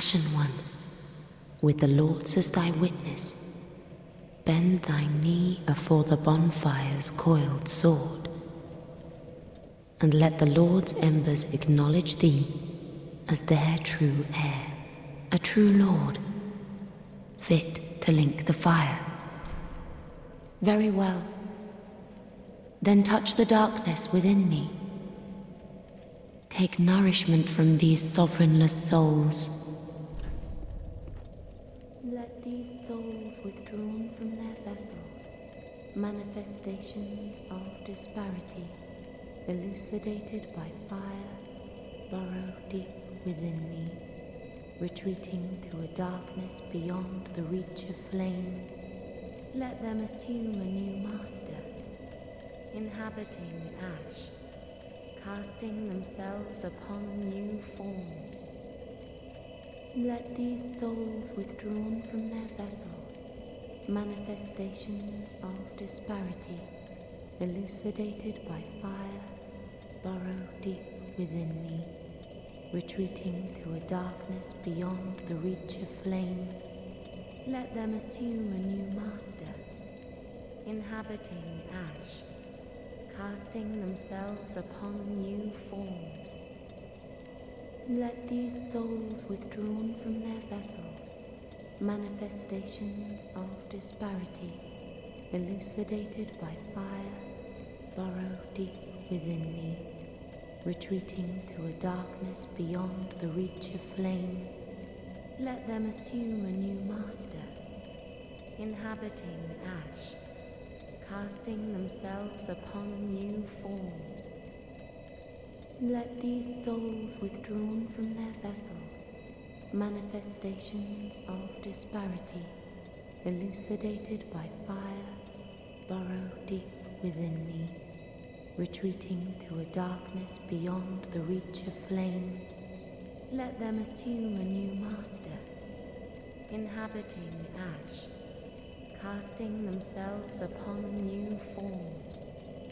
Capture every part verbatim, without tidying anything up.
Ashen One, with the lords as thy witness, bend thy knee afore the bonfire's coiled sword, and let the Lord's embers acknowledge thee as their true heir, a true lord, fit to link the fire. Very well. Then touch the darkness within me. Take nourishment from these sovereignless souls. Let these souls withdrawn from their vessels, manifestations of disparity, elucidated by fire, burrow deep within me, retreating to a darkness beyond the reach of flame. Let them assume a new master, inhabiting ash, casting themselves upon new forms. Let these souls withdrawn from their vessels, manifestations of disparity, elucidated by fire, burrow deep within me, retreating to a darkness beyond the reach of flame. Let them assume a new master, inhabiting ash, casting themselves upon new forms. Let these souls withdrawn from their vessels, manifestations of disparity, elucidated by fire, burrow deep within me, retreating to a darkness beyond the reach of flame. Let them assume a new master, inhabiting ash, casting themselves upon new forms. Let these souls withdrawn from their vessels, manifestations of disparity, elucidated by fire, burrow deep within me, retreating to a darkness beyond the reach of flame. Let them assume a new master, inhabiting ash, casting themselves upon new forms.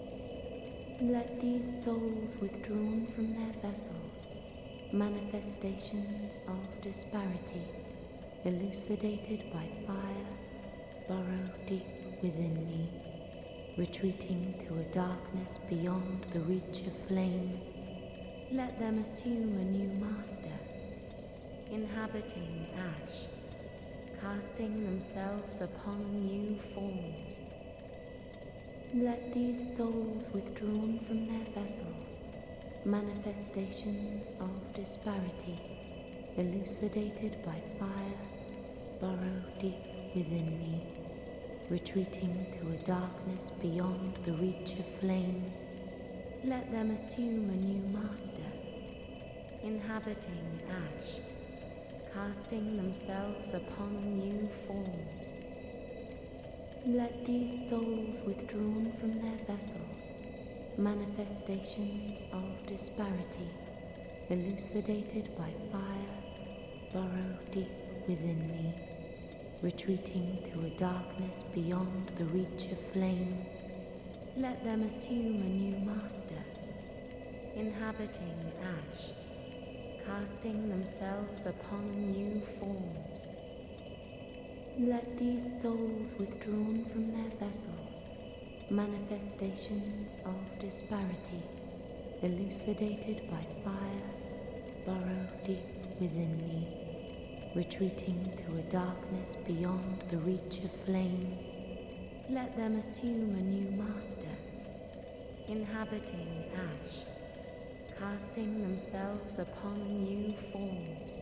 Let these souls withdrawn from their vessels, manifestations of disparity, elucidated by fire, burrow deep within me, retreating to a darkness beyond the reach of flame. Let them assume a new master, inhabiting ash, casting themselves upon new forms. Let these souls withdrawn from their vessels, manifestations of disparity, elucidated by fire, burrow deep within me, retreating to a darkness beyond the reach of flame. Let them assume a new master, inhabiting ash, casting themselves upon new forms. Let these souls withdrawn from their vessels, manifestations of disparity, elucidated by fire, burrow deep within me, retreating to a darkness beyond the reach of flame. Let them assume a new master, inhabiting ash, casting themselves upon new forms. Let these souls withdrawn from their vessels, manifestations of disparity, elucidated by fire, burrow deep within me, retreating to a darkness beyond the reach of flame. Let them assume a new master, inhabiting ash, casting themselves upon new forms.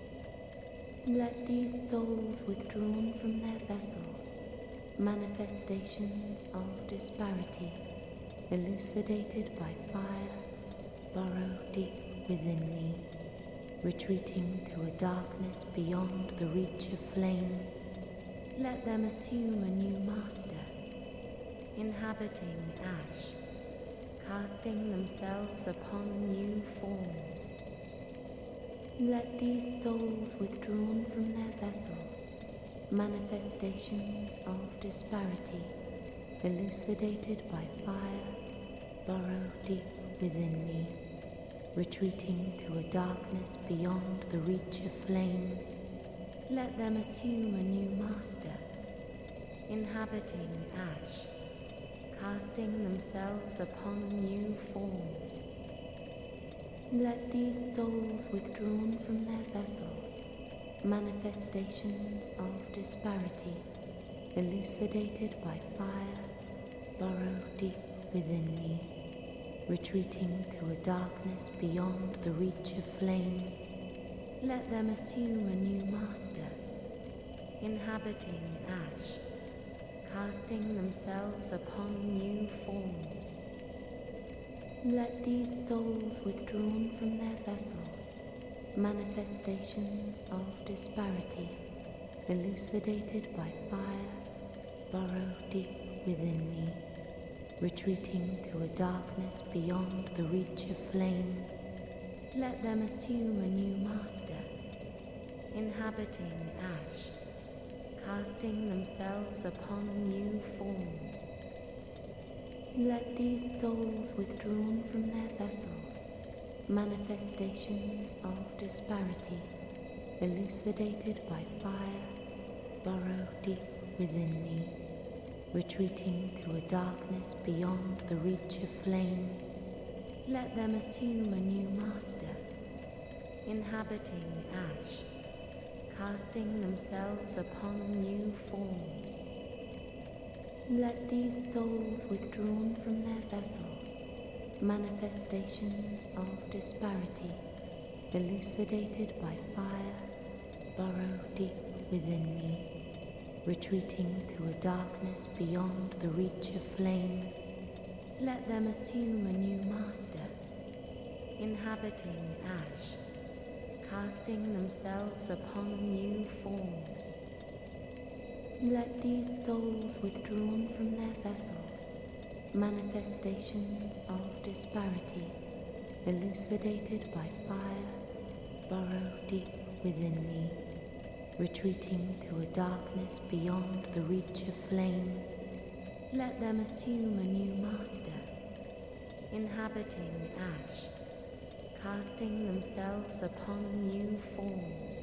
Let these souls withdrawn from their vessels, manifestations of disparity, elucidated by fire, burrow deep within me, retreating to a darkness beyond the reach of flame. Let them assume a new master, inhabiting ash, casting themselves upon new forms. Let these souls withdrawn from their vessels, manifestations of disparity, elucidated by fire, burrow deep within me, retreating to a darkness beyond the reach of flame. Let them assume a new master, inhabiting ash, casting themselves upon new forms. Let these souls withdrawn from their vessels, manifestations of disparity, elucidated by fire, burrow deep within me, retreating to a darkness beyond the reach of flame. Let them assume a new master, inhabiting ash, casting themselves upon new forms. Let these souls withdrawn from their vessels, manifestations of disparity, elucidated by fire, burrow deep within me, retreating to a darkness beyond the reach of flame. Let them assume a new master, inhabiting ash, casting themselves upon new forms. Let these souls withdrawn from their vessels, manifestations of disparity, elucidated by fire, burrow deep within me, retreating to a darkness beyond the reach of flame. Let them assume a new master, inhabiting ash, casting themselves upon new forms. Let these souls withdrawn from their vessels, manifestations of disparity, elucidated by fire, burrow deep within me, retreating to a darkness beyond the reach of flame. Let them assume a new master, inhabiting ash, casting themselves upon new forms. Let these souls withdrawn from their vessels, manifestations of disparity, elucidated by fire, burrow deep within me, retreating to a darkness beyond the reach of flame. Let them assume a new master, inhabiting ash, casting themselves upon new forms.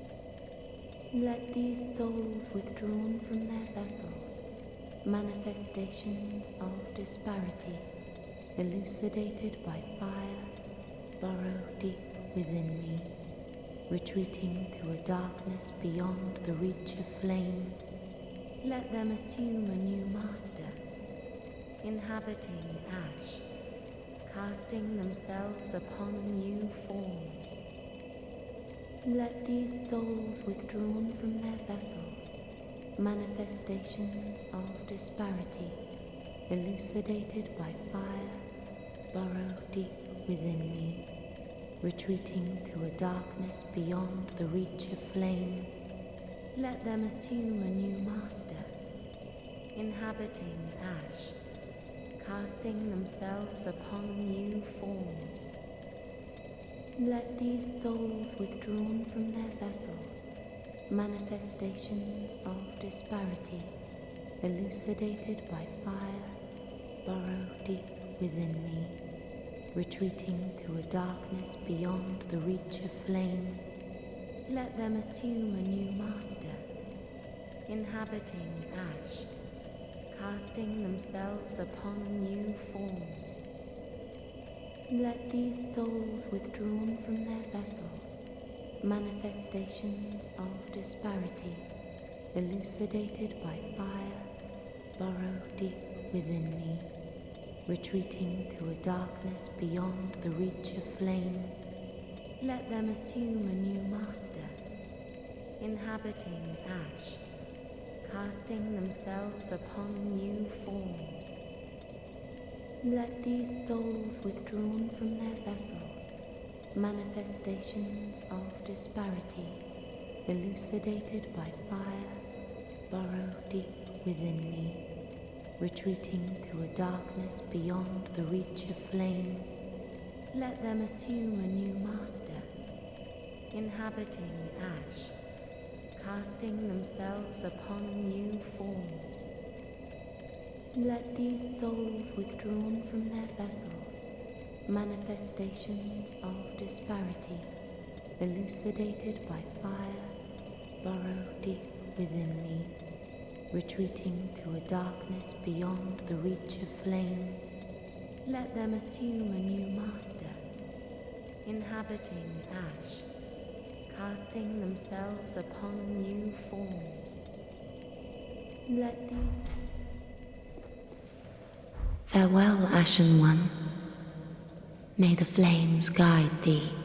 Let these souls withdrawn from their vessels, manifestations of disparity, elucidated by fire, burrow deep within me, retreating to a darkness beyond the reach of flame. Let them assume a new master, inhabiting ash, casting themselves upon new forms. Let these souls withdrawn from their vessels, manifestations of disparity, elucidated by fire, burrow deep within me, retreating to a darkness beyond the reach of flame. Let them assume a new master, inhabiting ash, casting themselves upon new forms. Let these souls withdrawn from their vessels, manifestations of disparity, elucidated by fire, burrow deep within me, retreating to a darkness beyond the reach of flame. Let them assume a new master, inhabiting ash, casting themselves upon new forms. Let these souls withdrawn from their vessels, manifestations of disparity, elucidated by fire, burrow deep within me, retreating to a darkness beyond the reach of flame. Let them assume a new master, inhabiting ash, casting themselves upon new forms. Let these souls withdrawn from their vessels, manifestations of disparity, elucidated by fire, burrow deep within me, retreating to a darkness beyond the reach of flame. Let them assume a new master, inhabiting ash, casting themselves upon new forms. Let these souls withdrawn from their vessels, Manifestations of disparity, elucidated by fire, burrow deep within me, retreating to a darkness beyond the reach of flame. Let them assume a new master, inhabiting ash, casting themselves upon new forms. Let these... Farewell, Ashen One. May the flames guide thee.